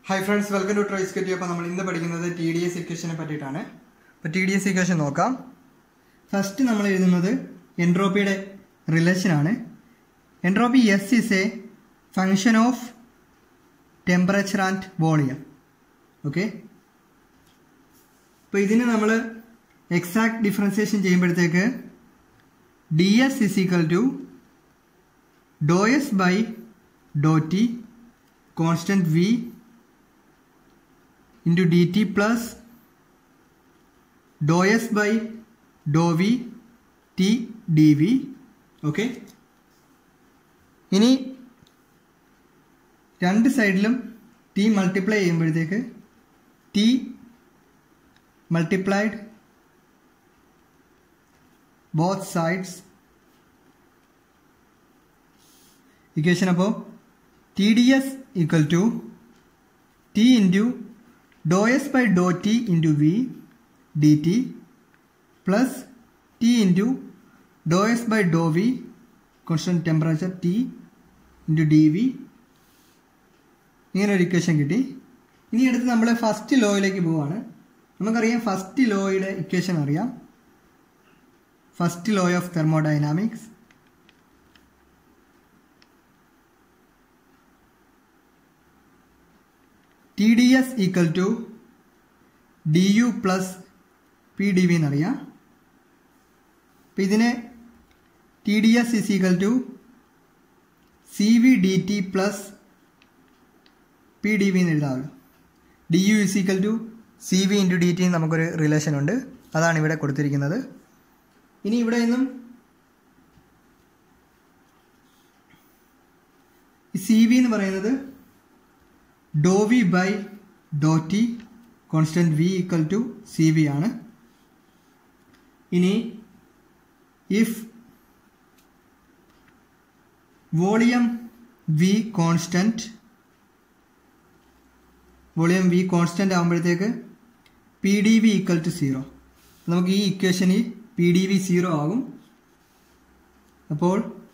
Hi friends, welcome to Try Sketty. We will study TDS equation. So TDS equation first we will study entropy relation. Entropy S is a function of temperature and volume. Okay. So we will exact differentiation ds is equal to dou s by dou t constant v into dt plus dou s by dou v t dv. Okay. Ini two sides t multiply t multiplied both sides equation above TDS equal to t into dou s by dou t into v dt plus t into dou s by dou v constant temperature t into dv. This equation kitti. Ini eduthu nammale first law ilekku povana. Namakku first law ide equation ariyam. First law of thermodynamics. TDS equal to du plus pdv എന്നറിയാം. അപ്പോൾ ഇതിനെ TDS is equal to cv dt plus pdv എന്ന് എഴുതാമല്ലോ. du is equal to cv into dt നമുക്കൊരു relation ഉണ്ട്. അതാണ് ഇവിടെ കൊടുത്തിരിക്കുന്നത്. ഇനി ഇവിടെ നിന്നും cv എന്ന് പറയുന്നത് dou v by dou t constant v equal to cv ആണ്. ഇനി if volume v constant ആകുമ്പോഴത്തേക്ക് pdv equal to 0. നമുക്ക് ഈ ഇക്വേഷനിൽ pdv 0 ആകും. അപ്പോൾ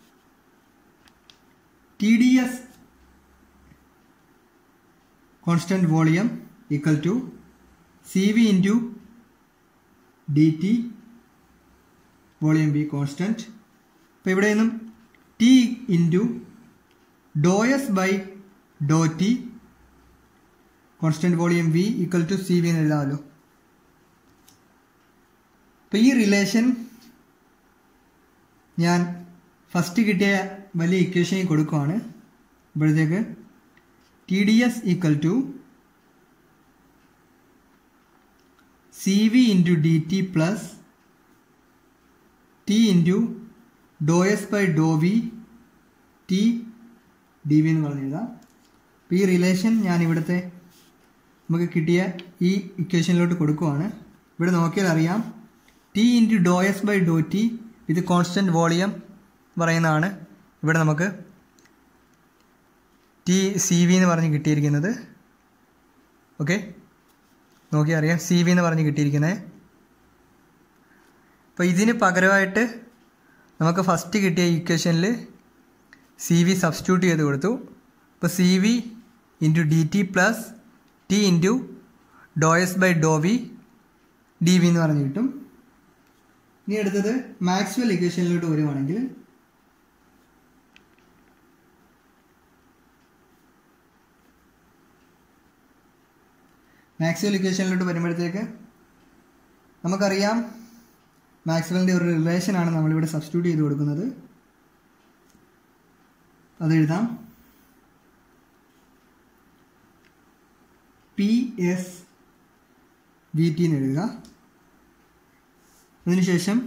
TDS constant volume equal to cv into dt volume v constant. അപ്പോൾ ഇവിടെ നിന്നും t into dou s by dou t constant volume v equal to cv എന്ന് എഴുതാമല്ലോ. അപ്പോൾ ഈ റിലേഷൻ ഞാൻ ഫസ്റ്റ് കിട്ടിയ വലിയ ഇക്വേഷനിൽ കൊടുക്കുകയാണ്. ഇപ്പോഴത്തേക്ക് TDS equal to cv into dt plus t into dou s by dou v t dv എന്ന് പറഞ്ഞെഴുതാം. അപ്പോൾ ഈ റിലേഷൻ ഞാൻ ഇവിടുത്തെ നമുക്ക് കിട്ടിയ ഈ ഇക്വേഷനിലോട്ട് കൊടുക്കുകയാണ്. ഇവിടെ നോക്കിയാൽ അറിയാം t into dou s by dou t ഇത് കോൺസ്റ്റന്റ് വോളിയം പറയുന്നതാണ്. ഇവിടെ നമുക്ക് ടി സി വി എന്ന് പറഞ്ഞ് കിട്ടിയിരിക്കുന്നത്. ഓക്കെ, നോക്കിയാൽ അറിയാം സി വി എന്ന് പറഞ്ഞ് കിട്ടിയിരിക്കുന്നത്. അപ്പോൾ ഇതിന് പകരമായിട്ട് നമുക്ക് ഫസ്റ്റ് കിട്ടിയ ഇക്വേഷനിൽ സി വി സബ്സ്റ്റിറ്റ്യൂട്ട് ചെയ്ത് കൊടുത്തു. അപ്പോൾ C V into D T plus T into Dr S by Dr V D V എന്ന് പറഞ്ഞ് കിട്ടും. ഇനി അടുത്തത് മാക്സ്വെൽ ഇക്വേഷനിലോട്ട് വരുവാണെങ്കിൽ മാക്സ്വെൽ ഇക്വേഷനിലോട്ട് വരുമ്പോഴത്തേക്ക് നമുക്കറിയാം മാക്സ്വെല്ലിൻ്റെ ഒരു റിലേഷനാണ് നമ്മളിവിടെ സബ്സ്റ്റിറ്റ്യൂട്ട് ചെയ്ത് കൊടുക്കുന്നത്. അത് എഴുതാം. പി എസ് വി ടി എന്ന് എഴുതുക. അതിനുശേഷം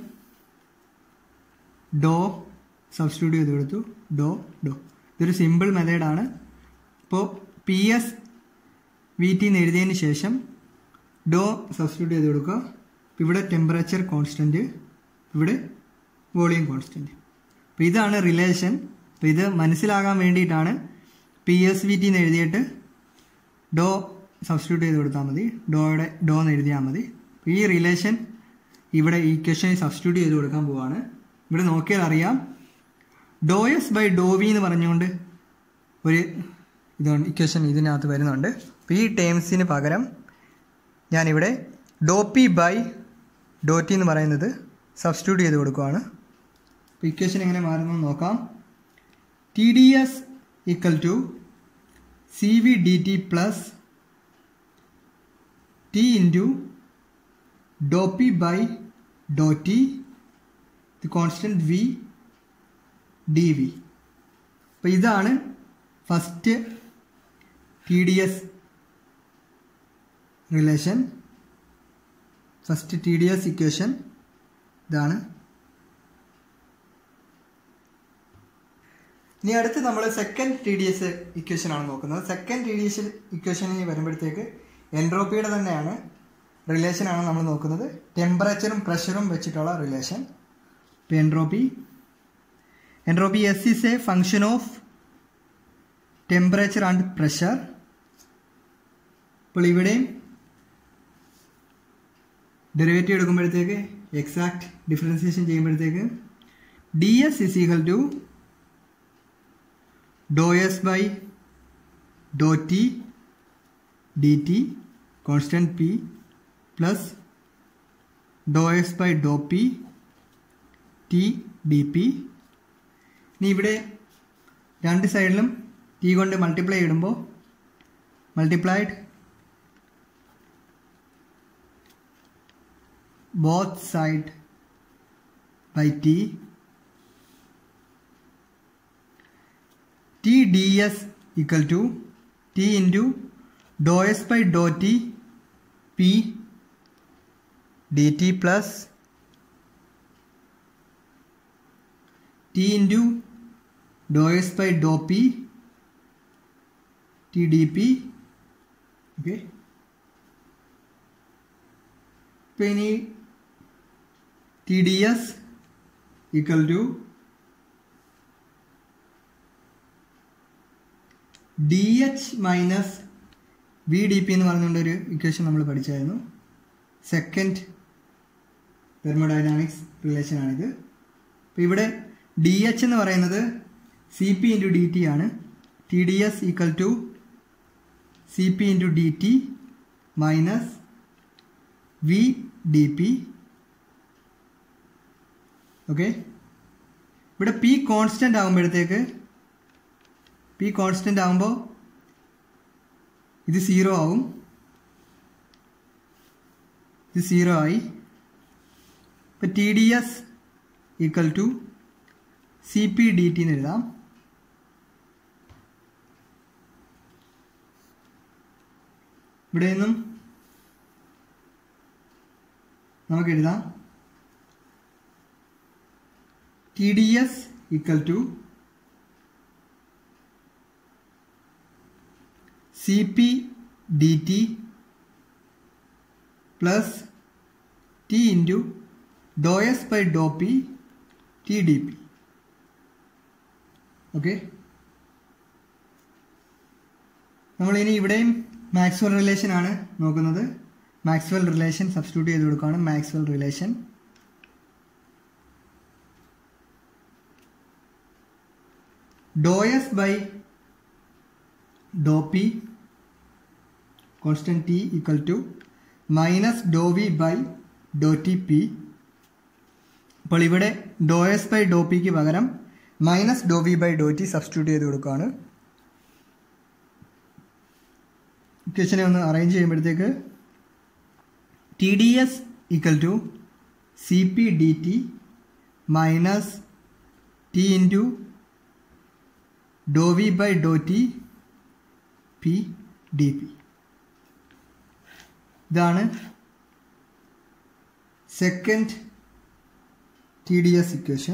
ഡോ സബ്സ്റ്റിറ്റ്യൂട്ട് ചെയ്ത് കൊടുത്തു. ഡോ ഇതൊരു സിമ്പിൾ മെത്തേഡാണ്. ഇപ്പോൾ പി എസ് വി ടി എന്ന് എഴുതിയതിന് ശേഷം ഡോ സബ്സ്റ്റിറ്റ്യൂട്ട് ചെയ്ത് കൊടുക്കുക. ഇവിടെ ടെമ്പറേച്ചർ കോൺസ്റ്റൻറ്റ്, ഇവിടെ വോളിയം കോൺസ്റ്റൻറ്റ്. അപ്പോൾ ഇതാണ് റിലേഷൻ. അപ്പോൾ ഇത് മനസ്സിലാകാൻ വേണ്ടിയിട്ടാണ് പി എസ് വി ടി എന്ന് എഴുതിയിട്ട് ഡോ സബ്സ്റ്റിറ്റ്യൂട്ട് ചെയ്ത് കൊടുത്താൽ മതി. ഡോ എന്ന് എഴുതിയാൽ മതി. ഈ റിലേഷൻ ഇവിടെ ഈ ഇക്വേഷനിൽ സബ്സ്റ്റിറ്റ്യൂട്ട് ചെയ്ത് കൊടുക്കാൻ പോവാണ്. ഇവിടെ നോക്കിയാൽ അറിയാം dou S by Dr V എന്ന് പറഞ്ഞുകൊണ്ട് ഒരു ഇതാണ് ഇക്വേഷൻ ഇതിനകത്ത് വരുന്നുണ്ട്. അപ്പോൾ ഈ ടേംസിന് പകരം ഞാനിവിടെ dou P by Dr T എന്ന് പറയുന്നത് സബ്സ്റ്റിറ്റ്യൂട്ട് ചെയ്ത് കൊടുക്കുകയാണ്. അപ്പോൾ ഇക്വേഷൻ എങ്ങനെ മാറുന്നു നോക്കാം. T D S equal to C V D T plus T into dou P by Dr T the constant V D V. അപ്പോൾ ഇതാണ് first T D S relation, first T D S equation ഇതാണ്. ഇനി അടുത്ത് നമ്മൾ second T D S equation ആണ് നോക്കുന്നത്. Second T D S ഇക്വേഷനിൽ വരുമ്പോഴത്തേക്ക് എൻട്രോപ്പിയുടെ തന്നെയാണ് റിലേഷനാണ് നമ്മൾ നോക്കുന്നത്. ടെമ്പറേച്ചറും പ്രഷറും വെച്ചിട്ടുള്ള റിലേഷൻ. ഇപ്പോൾ entropy S is a function of temperature and pressure. അപ്പോൾ ഇവിടെയും ഡെറിവേറ്റീവ് എടുക്കുമ്പോഴത്തേക്ക് എക്സാക്ട് ഡിഫറൻസിയേഷൻ ചെയ്യുമ്പോഴത്തേക്ക് D S is equal to dou S by Dr T D T constant P plus dou S by Dr P T D P. ഇനി ഇവിടെ രണ്ട് സൈഡിലും T കൊണ്ട് multiply ഇടുമ്പോൾ multiplied both side by T T D S equal to T into Dr S by Dr T P D T plus T into Dr S by Dr P T D P. Okay, ഇപ്പോൾ ഇനി T D S equal to D H minus V D P എന്ന് പറഞ്ഞുകൊണ്ടൊരു equation നമ്മൾ പഠിച്ചായിരുന്നു. Second thermodynamics റിലേഷനാണിത്. അപ്പോൾ ഇവിടെ D H എന്ന് പറയുന്നത് C P into D T ആണ്. T D S equal to C P into D T minus V D P. Okay, ഇവിടെ P constant ആകുമ്പോഴത്തേക്ക് ഇത് 0 ആവും. ഇത് 0 ആയി. ഇപ്പോൾ T D S equal to C P D T എന്ന് എഴുതാം. ഇവിടെ നിന്നും നമുക്ക് എഴുതാം T D S equal to C P D T plus T into Dr S by Dr P T D P. Okay, നമ്മളിനി ഇവിടെയും മാക്സ്വെൽ റിലേഷൻ ആണ് നോക്കുന്നത്. മാക്സ്വെൽ റിലേഷൻ സബ്സ്റ്റിറ്റ്യൂട്ട് ചെയ്ത് കൊടുക്കുകയാണ്. Maxwell relation dou S by Dr P constant T equal to minus dou V by Dr T P. അപ്പോൾ ഇവിടെ ഡോ S by dou പിക്ക് പകരം minus dou V by Dr T substitute ചെയ്ത് കൊടുക്കുകയാണ്. ഇക്വേഷനെ ഒന്ന് അറേഞ്ച് ചെയ്യുമ്പോഴത്തേക്ക് T D S equal to C P D T minus T into Dr V by Dr T P D P. ഇതാണ് second T D S equation.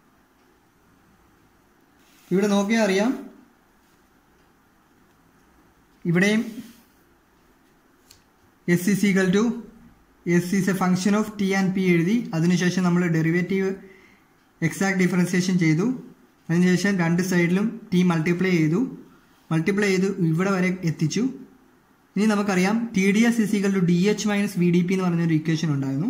ഇവിടെ നോക്കിയാൽ അറിയാം, ഇവിടെയും S is equal to S is a function of T and P എഴുതി. അതിനുശേഷം നമ്മൾ derivative exact differentiation ചെയ്തു. അതിനുശേഷം രണ്ട് സൈഡിലും ടി മൾട്ടിപ്ലൈ ചെയ്തു ഇവിടെ വരെ എത്തിച്ചു. ഇനി നമുക്കറിയാം T D S is equal to D H minus V D P എന്ന് പറഞ്ഞൊരു ഇക്വേഷൻ ഉണ്ടായിരുന്നു.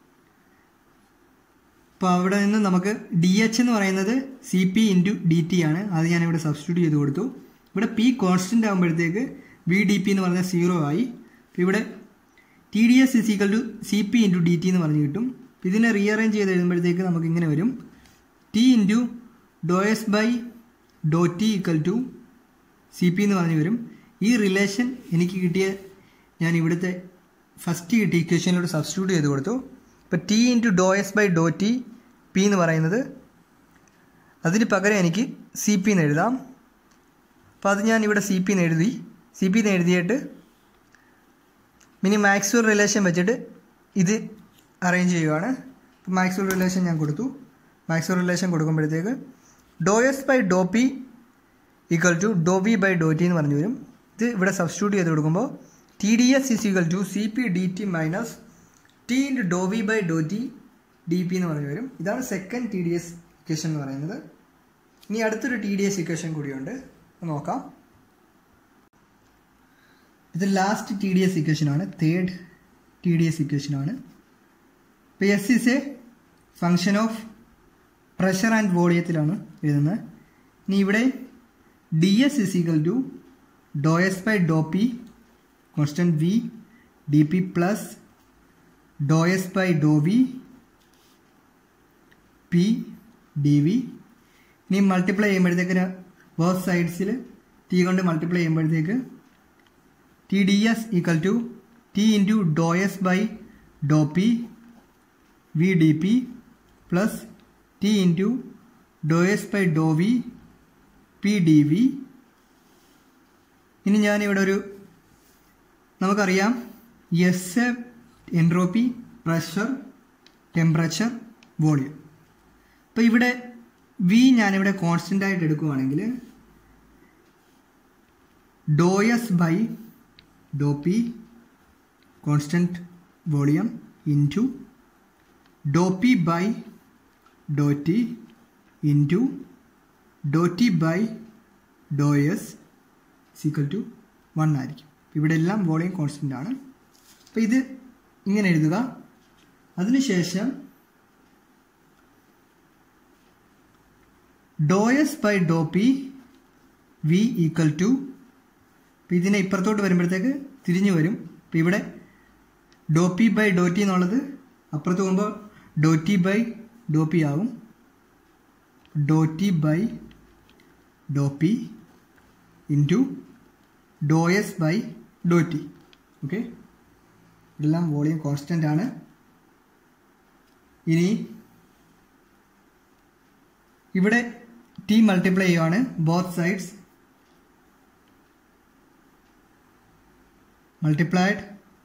അപ്പോൾ അവിടെ നിന്ന് നമുക്ക് ഡി എച്ച് എന്ന് പറയുന്നത് C P into D T ആണ്. അത് ഞാനിവിടെ സബ്സ്റ്റിറ്റ്യൂട്ട് ചെയ്ത് കൊടുത്തു. ഇവിടെ പി കോൺസ്റ്റൻ്റ് ആകുമ്പോഴത്തേക്ക് വി ഡി പി എന്ന് പറഞ്ഞാൽ 0 ആയി. അപ്പോൾ ഇവിടെ T D S is equal to C P into D T എന്ന് പറഞ്ഞ് കിട്ടും. ഇതിനെ റീഅറേഞ്ച് ചെയ്ത് എഴുതുമ്പോഴത്തേക്ക് നമുക്ക് ഇങ്ങനെ വരും, T into Dr S by Dr T equal to C P എന്ന് പറഞ്ഞ് വരും. ഈ റിലേഷൻ എനിക്ക് കിട്ടിയ ഞാൻ ഇവിടുത്തെ ഫസ്റ്റ് കിട്ടിയ ഇക്വേഷനിലൂടെ സബ്സ്റ്റിറ്റ്യൂട്ട് ചെയ്ത് കൊടുത്തു. ഇപ്പോൾ T into Dr S by Dr T P എന്ന് പറയുന്നത് അതിന് പകരം എനിക്ക് സി പി എന്ന് എഴുതാം. അപ്പോൾ അത് ഞാൻ ഇവിടെ സി പി എന്ന് എഴുതി. സി പി എന്ന് എഴുതിയിട്ട് ഇനി മാക്സ്വെൽ റിലേഷൻ വെച്ചിട്ട് ഇത് അറേഞ്ച് ചെയ്യുകയാണ്. അപ്പോൾ മാക്സ്വെൽ റിലേഷൻ ഞാൻ കൊടുത്തു. മാക്സ്വെൽ റിലേഷൻ കൊടുക്കുമ്പോഴത്തേക്ക് dou S by Dr P equal to dou V by Dr T എന്ന് പറഞ്ഞു വരും. ഇത് ഇവിടെ സബ്സ്റ്റിറ്റ്യൂട്ട് ചെയ്ത് കൊടുക്കുമ്പോൾ T D S is equal to C P D T minus T into Dr V by Dr T D P എന്ന് പറഞ്ഞു വരും. ഇതാണ് second T D S equation എന്ന് പറയുന്നത്. ഇനി അടുത്തൊരു ടി ഡി എസ് ഇക്വേഷൻ കൂടിയുണ്ട്, നോക്കാം. ഇത് ലാസ്റ്റ് ടി ഡി എസ് ഇക്വേഷനാണ്, തേർഡ് ടി ഡി എസ് ഇക്വേഷനാണ്. ഇപ്പോൾ S is a function of pressure and വോളിയത്തിലാണ് എഴുതുന്നത്. ഇനി ഇവിടെ D S is equal to dou S by Dr P constant V D P plus dou S by Dr V P D V. ഇനി multiply ചെയ്യുമ്പോഴത്തേക്ക് both സൈഡ്സിൽ T കൊണ്ട് multiply ചെയ്യുമ്പോഴത്തേക്ക് T D S equal to T into Dr S by Dr P V D P plus T into Dr S by Dr V P D V. ഇനി ഞാനിവിടെ ഒരു നമുക്കറിയാം S entropy, pressure, temperature, volume. അപ്പോൾ ഇവിടെ V ഞാനിവിടെ constant ആയിട്ട് എടുക്കുകയാണെങ്കിൽ dou S by Dr P constant volume into dou P by Dr T into Dr T by Dr S equal to 1 ആയിരിക്കും. ഇവിടെ എല്ലാം വോളിയം കോൺസ്റ്റൻ്റ് ആണ്. അപ്പോൾ ഇത് ഇങ്ങനെ എഴുതുക. അതിനുശേഷം ഡോ S by Dr P V equal to, അപ്പോൾ ഇതിനെ ഇപ്പുറത്തോട്ട് വരുമ്പോഴത്തേക്ക് തിരിഞ്ഞു വരും. അപ്പോൾ ഇവിടെ ഡോ പി ബൈ ഡോ ടി എന്നുള്ളത് അപ്പുറത്ത് പോകുമ്പോൾ ഡോ ടി ബൈ ഡോ പി ആവും. ഡോ T by Dr P into Dr S by Dr T. Okay, എല്ലാം വോളിയം കോൺസ്റ്റൻ്റ് ആണ്. ഇനി ഇവിടെ ടി മൾട്ടിപ്ലൈ ചെയ്യുവാണ്, both sides multiplied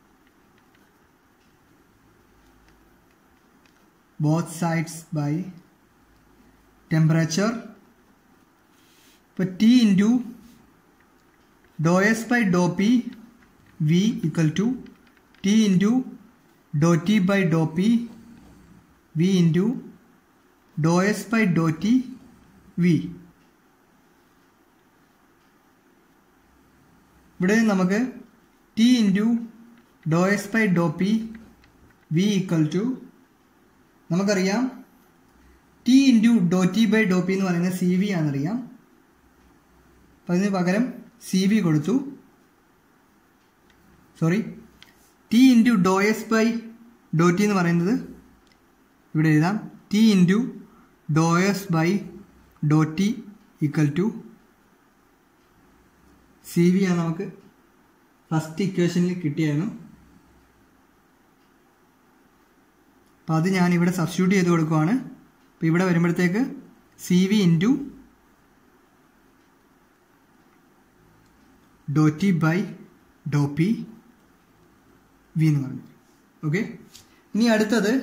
both sides by temperature. For T into dou S by dou P V equal to T into dou T by dou P V into dou S by dou T V. ഇവിടെ നമുക്ക് T into Dr S by Dr P V equal to, നമുക്കറിയാം T into Dr T by Dr P എന്ന് പറയുന്നത് C V ആണെന്നറിയാം. അപ്പം അതിന് പകരം C V കൊടുത്തു. T into Dr S by Dr T എന്ന് പറയുന്നത് ഇവിടെ എഴുതാം, T into Dr S by Dr T equal to C V ആണ് നമുക്ക് ഫസ്റ്റ് ഇക്വേഷനിൽ കിട്ടിയായിരുന്നു. അപ്പോൾ അത് ഞാനിവിടെ സബ്സ്റ്റിറ്റ്യൂട്ട് ചെയ്ത് കൊടുക്കുവാണ്. അപ്പോൾ ഇവിടെ വരുമ്പോഴത്തേക്ക് C V into Dr T by Dr P V എന്ന് പറഞ്ഞു. ഓക്കെ, ഇനി അടുത്തത്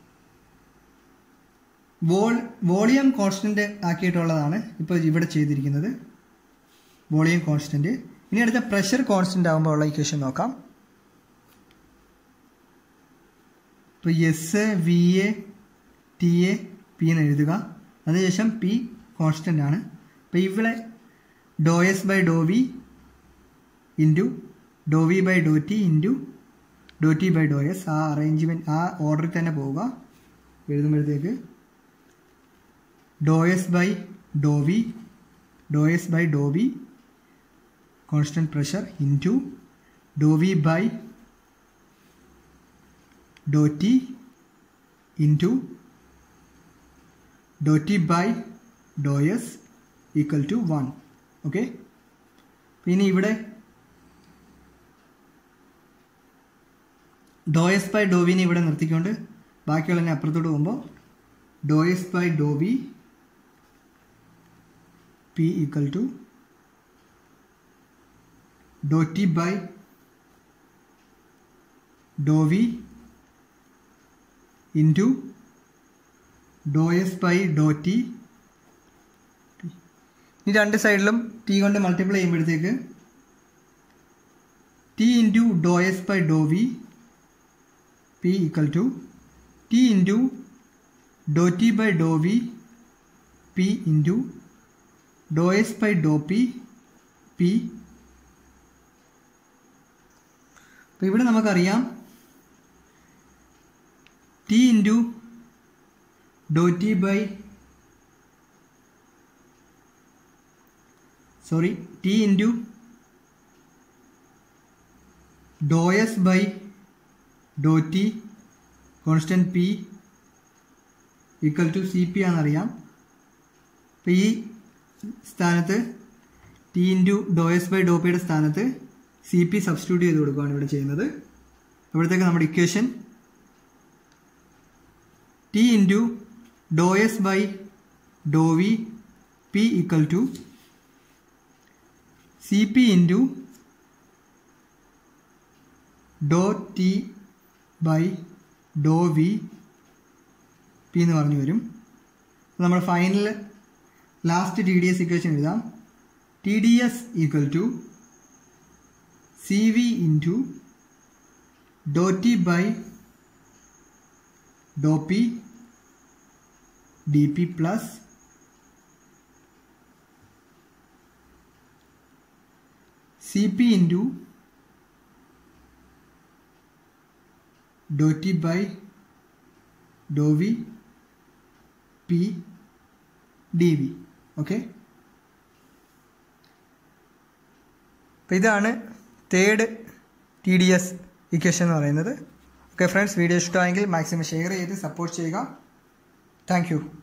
വോളിയം കോൺസ്റ്റന്റ് ആക്കിയിട്ടുള്ളതാണ് ഇപ്പോൾ ഇവിടെ ചെയ്തിരിക്കുന്നത്, വോളിയം കോൺസ്റ്റന്റ്. ഇനി അടുത്ത പ്രഷർ കോൺസ്റ്റന്റ് ആകുമ്പോൾ ഉള്ള ഇക്വേഷൻ നോക്കാം. ഇപ്പോൾ S V A T A P എന്ന് എഴുതുക. അതിനുശേഷം പി കോൺസ്റ്റന്റ് ആണ്. അപ്പോൾ ഇവിടെ ഡോ S by Dr V into Dr V by Dr T into Dr T by Dr S, ആ അറേഞ്ച്മെൻറ്റ് ആ ഓർഡറിൽ തന്നെ പോവുക. എഴുതുമ്പോഴത്തേക്ക് ഡോ എസ് ബൈ ഡോ വി, ഡോ S by Dr V constant pressure into dou V by dou T into dou T by dou S equal to 1. Okay. പിന്നെ ഇവിടെ ഡോ എസ് ബൈ ഡോ വിനെ ഇവിടെ നിർത്തിക്കൊണ്ട് ബാക്കിയുള്ളതിനെ അപ്പുറത്തോട്ട് പോകുമ്പോൾ ഡോ S by Dr V P equal to ഡോ T by Dr V into Dr S by Dr T. ഈ രണ്ട് സൈഡിലും ടി കൊണ്ട് മൾട്ടിപ്ലൈ ചെയ്യുമ്പോഴത്തേക്ക് T into Dr S by Dr V P equal to T into Dr T by Dr V P into Dr S by Dr P P. അപ്പോൾ ഇവിടെ നമുക്കറിയാം T into Dr T by T into Dr S by Dr T constant P equal to C P ആണെന്നറിയാം. അപ്പോൾ ഈ സ്ഥാനത്ത് T into Dr S by ഡോ പിയുടെ സ്ഥാനത്ത് സി പി സബ്സ്റ്റിറ്റ്യൂട്ട് ചെയ്ത് കൊടുക്കുകയാണ് ഇവിടെ ചെയ്യുന്നത്. അപ്പോഴത്തേക്ക് നമ്മുടെ equation T into Dr S by Dr V P equal to C P into Dr T by Dr V P എന്ന് പറഞ്ഞു വരും. നമ്മൾ final last T D S equation എഴുതാം. T D S equal to C V into Dr T by Dr P D P plus C P into Dr T by Dr V P D V. Okay. അപ്പോൾ ഇതാണ് third T D S equation എന്ന് പറയുന്നത്. Okay friends, video ഇഷ്ടമായെങ്കിൽ maximum share ചെയ്ത് support ചെയ്യുക. Thank U.